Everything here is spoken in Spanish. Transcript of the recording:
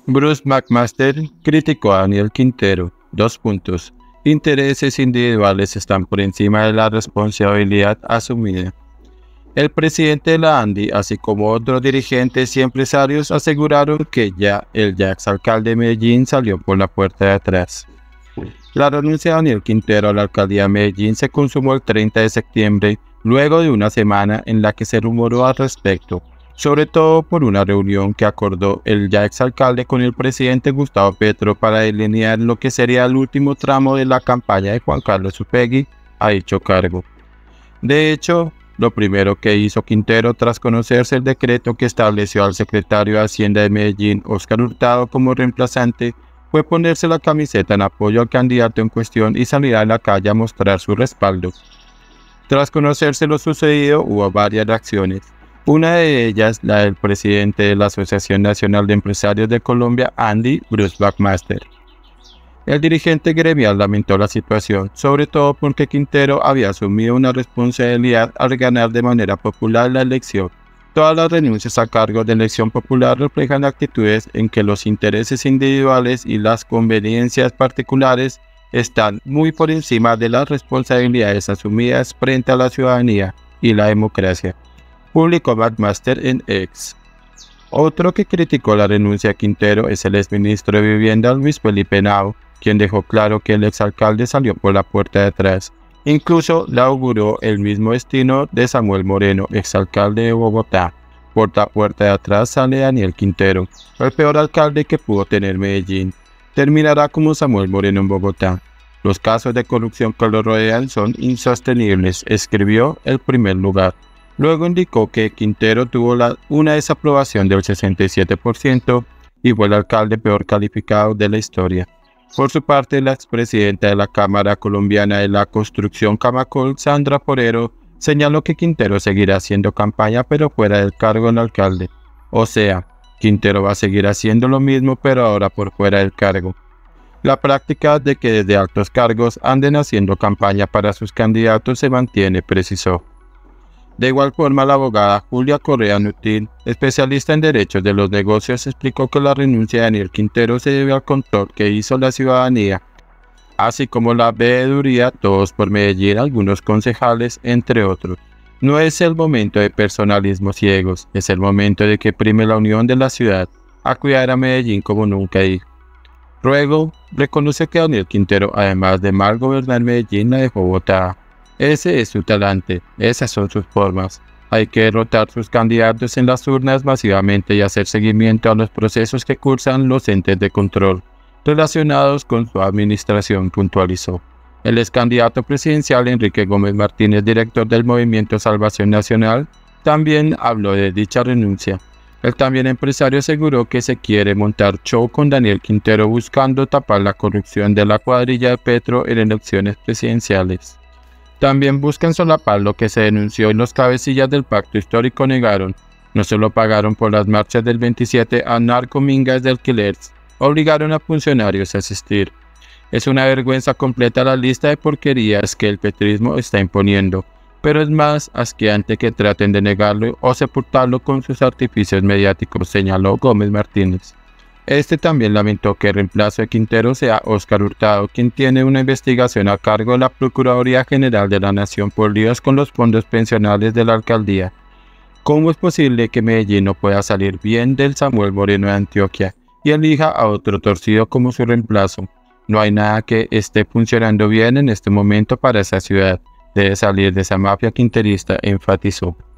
Bruce McMaster criticó a Daniel Quintero. Dos puntos. Intereses individuales están por encima de la responsabilidad asumida. El presidente de la ANDI, así como otros dirigentes y empresarios, aseguraron que el ya exalcalde de Medellín salió por la puerta de atrás. La renuncia de Daniel Quintero a la alcaldía de Medellín se consumó el 30 de septiembre, luego de una semana en la que se rumoró al respecto, sobre todo por una reunión que acordó el ya exalcalde con el presidente Gustavo Petro para delinear lo que sería el último tramo de la campaña de Juan Carlos Upegui a dicho cargo. De hecho, lo primero que hizo Quintero tras conocerse el decreto que estableció al secretario de Hacienda de Medellín, Óscar Hurtado, como reemplazante, fue ponerse la camiseta en apoyo al candidato en cuestión y salir a la calle a mostrar su respaldo. Tras conocerse lo sucedido, hubo varias reacciones. Una de ellas, la del presidente de la Asociación Nacional de Empresarios de Colombia, ANDI, Bruce McMaster. El dirigente gremial lamentó la situación, sobre todo porque Quintero había asumido una responsabilidad al ganar de manera popular la elección. Todas las renuncias a cargos de elección popular reflejan actitudes en que los intereses individuales y las conveniencias particulares están muy por encima de las responsabilidades asumidas frente a la ciudadanía y la democracia, publicó McMaster en X. Otro que criticó la renuncia de Quintero es el exministro de Vivienda Luis Felipe Henao, quien dejó claro que el exalcalde salió por la puerta de atrás. Incluso le auguró el mismo destino de Samuel Moreno, exalcalde de Bogotá. Por la puerta de atrás sale Daniel Quintero, el peor alcalde que pudo tener Medellín. Terminará como Samuel Moreno en Bogotá. Los casos de corrupción que lo rodean son insostenibles, escribió El Primer Lugar. Luego indicó que Quintero tuvo una desaprobación del 67% y fue el alcalde peor calificado de la historia. Por su parte, la expresidenta de la Cámara Colombiana de la Construcción Camacol, Sandra Forero, señaló que Quintero seguirá haciendo campaña pero fuera del cargo del alcalde. O sea, Quintero va a seguir haciendo lo mismo pero ahora por fuera del cargo. La práctica de que desde altos cargos anden haciendo campaña para sus candidatos se mantiene, precisó. De igual forma, la abogada Julia Correa Nutil, especialista en derechos de los negocios, explicó que la renuncia de Daniel Quintero se debe al control que hizo la ciudadanía, así como la veeduría Todos por Medellín, algunos concejales, entre otros. No es el momento de personalismos ciegos, es el momento de que prime la unión de la ciudad, a cuidar a Medellín como nunca dijo. Luego, reconoce que Daniel Quintero, además de mal gobernar Medellín, la dejó botada. Ese es su talante, esas son sus formas. Hay que derrotar sus candidatos en las urnas masivamente y hacer seguimiento a los procesos que cursan los entes de control relacionados con su administración, puntualizó. El ex candidato presidencial Enrique Gómez Martínez, director del Movimiento Salvación Nacional, también habló de dicha renuncia. El también empresario aseguró que se quiere montar show con Daniel Quintero buscando tapar la corrupción de la cuadrilla de Petro en elecciones presidenciales. También buscan solapar lo que se denunció y los cabecillas del pacto histórico negaron. No solo pagaron por las marchas del 27 a narcomingas de alquileres, obligaron a funcionarios a asistir. Es una vergüenza completa la lista de porquerías que el petrismo está imponiendo, pero es más asqueante que traten de negarlo o sepultarlo con sus artificios mediáticos, señaló Gómez Martínez. Este también lamentó que el reemplazo de Quintero sea Óscar Hurtado, quien tiene una investigación a cargo de la Procuraduría General de la Nación por líos con los fondos pensionales de la alcaldía. ¿Cómo es posible que Medellín no pueda salir bien del Samuel Moreno de Antioquia y elija a otro torcido como su reemplazo? No hay nada que esté funcionando bien en este momento para esa ciudad. Debe salir de esa mafia quinterista, enfatizó.